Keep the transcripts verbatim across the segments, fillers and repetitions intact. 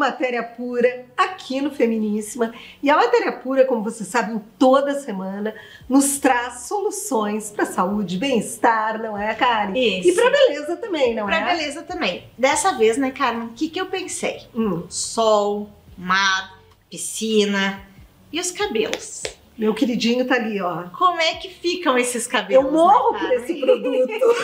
Matéria Pura aqui no Feminíssima. E a Matéria Pura, como vocês sabem, toda semana nos traz soluções para saúde, bem-estar, não é, Karen? Isso. E para beleza também, não pra é? Para beleza também. Dessa vez, né, Carmen, o que, que eu pensei? Hum. Sol, mar, piscina e os cabelos. Meu queridinho tá ali, ó. Como é que ficam esses cabelos? Eu morro né, por esse produto.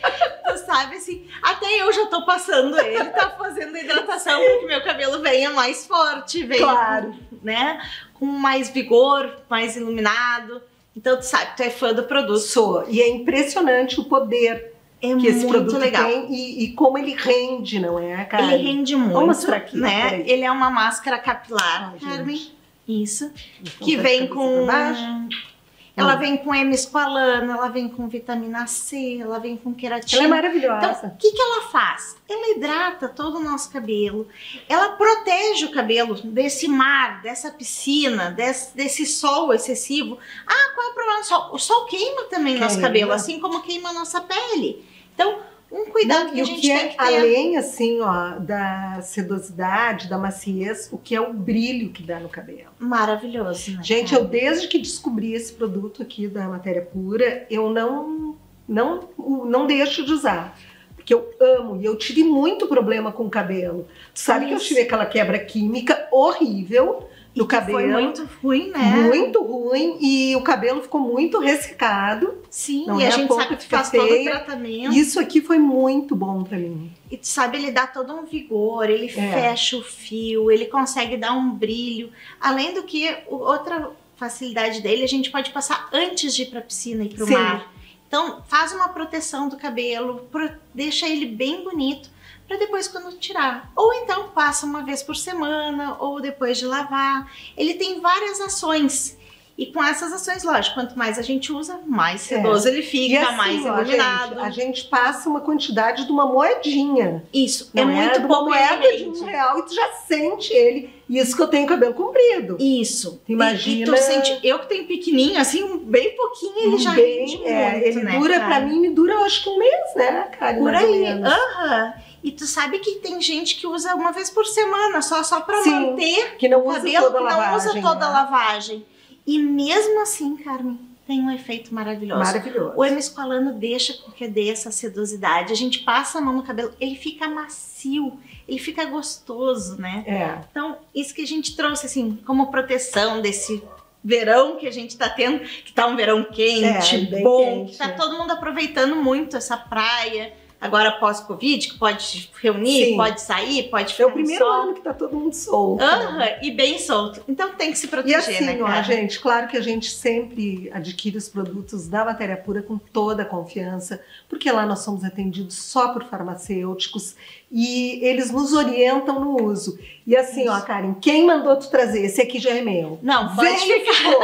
Tu sabe, assim, até eu já tô passando ele, tá fazendo hidratação para que meu cabelo venha mais forte, venha, Claro. né, com mais vigor, mais iluminado. Então, tu sabe, tu é fã do produto. Sou. E é impressionante o poder é que esse muito produto legal. tem e, e como ele rende, não é, Karen? Ele rende muito, Vamos mostrar aqui, né? peraí. Ele é uma máscara capilar, Ai, Carmen. gente. Isso. Então, Que tá vem de cabeça com... pra baixo. Ela Hum. vem com hemesqualana, ela vem com vitamina C, ela vem com queratina. Ela é maravilhosa. Então, o que, que ela faz? Ela hidrata todo o nosso cabelo, ela protege o cabelo desse mar, dessa piscina, desse, desse sol excessivo. Ah, qual é o problema do sol? O sol queima também o nosso Queima. cabelo, assim como queima a nossa pele. Então, um cuidado Não, que e a o gente que tem é, que ter. além assim, ó, da sedosidade, da maciez, o que é o brilho que dá no cabelo. Maravilhoso, né? Gente, eu desde que descobri esse produto aqui da Matéria Pura, eu não, não, não deixo de usar. Porque eu amo e eu tive muito problema com o cabelo. Tu sabe que eu Isso. tive aquela quebra química horrível no cabelo. Foi muito ruim, né? Muito ruim e o cabelo ficou muito ressecado. Sim, Não e é a a gente ponto sabe de que faz ficar todo o feia. tratamento. Isso aqui foi muito bom pra mim. E tu sabe, ele dá todo um vigor, ele É. fecha o fio, ele consegue dar um brilho. Além do que, o- outra facilidade dele, a gente pode passar antes de ir pra piscina e pro Sim. mar. Então, faz uma proteção do cabelo, pro- deixa ele bem bonito, para depois quando tirar. Ou então, passa uma vez por semana, ou depois de lavar. Ele tem várias ações. E com essas ações, lógico, quanto mais a gente usa, mais sedoso ele E fica, assim, mais ó, iluminado. gente, a gente passa uma quantidade de uma moedinha. Isso, Não é muito de uma pouco moeda de evidente. um real e tu já sente ele. Isso que eu tenho cabelo comprido. Isso. Imagina- E, e tu sente, eu que tenho pequenininho, assim, um bem pouquinho, ele já Bem, rende é, muito, ele né, dura, cara? pra mim, me dura, eu acho que um mês, né, Karen? Por mais ou aí, menos. aham. E tu sabe que tem gente que usa uma vez por semana, só, só pra Sim, manter que não o usa cabelo, toda a que não lavagem, usa toda né? a lavagem. E mesmo assim, Carmen, tem um efeito maravilhoso. Maravilhoso. O hemesqualano deixa com que dê essa sedosidade. A gente passa a mão no cabelo, ele fica macio, ele fica gostoso, né? É. Então, isso que a gente trouxe, assim, como proteção desse verão que a gente tá tendo, que tá um verão quente, É, bem bom, quente, que tá é. todo mundo aproveitando muito essa praia. Agora pós-Covid, que pode reunir, Sim. pode sair, pode É ficar o primeiro no sol. ano que tá todo mundo solto. Aham, e bem solto. Então tem que se E proteger, assim, né, ó, cara? gente, claro que a gente sempre adquire os produtos da Matéria Pura com toda a confiança, porque lá nós somos atendidos só por farmacêuticos e eles nos orientam no uso. E assim, ó, Karen, quem mandou tu trazer? Esse aqui já é meu. Não, pode Vem, ficar. ficou.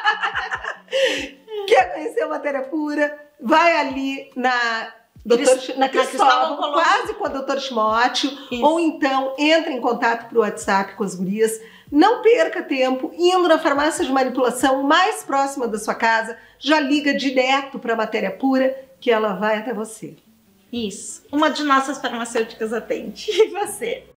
Quer conhecer a Matéria Pura? Vai ali na... Doutor, Cris- na na Cristóvão Cristóvão, Colombo. quase com a doutor Timóteo, Isso. ou então entra em contato pro WhatsApp com as gurias. Não perca tempo indo na farmácia de manipulação mais próxima da sua casa, já liga direto para a Matéria Pura que ela vai até você. Isso. Uma de nossas farmacêuticas atende. E você?